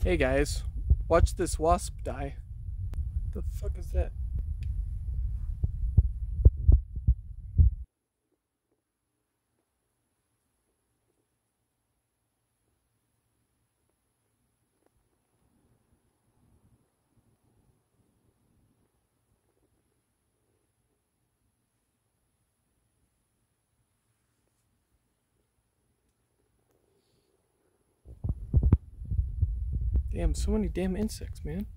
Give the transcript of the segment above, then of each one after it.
Hey guys, watch this wasp die. The fuck is that? Damn, so many damn insects, man.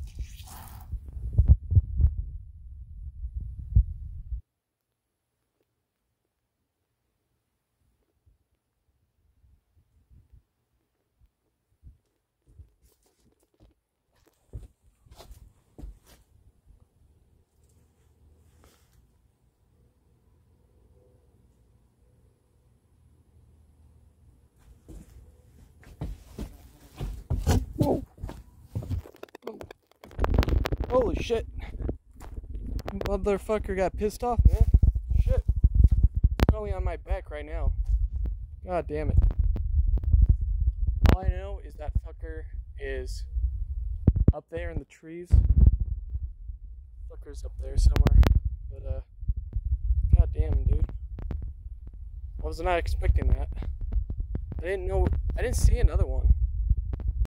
Whoa. Whoa. Holy shit. Motherfucker got pissed off, man. Shit. Probably on my back right now. God damn it. All I know is that fucker is up there in the trees. Fucker's up there somewhere. But, god damn, dude. I was not expecting that. I didn't see another one.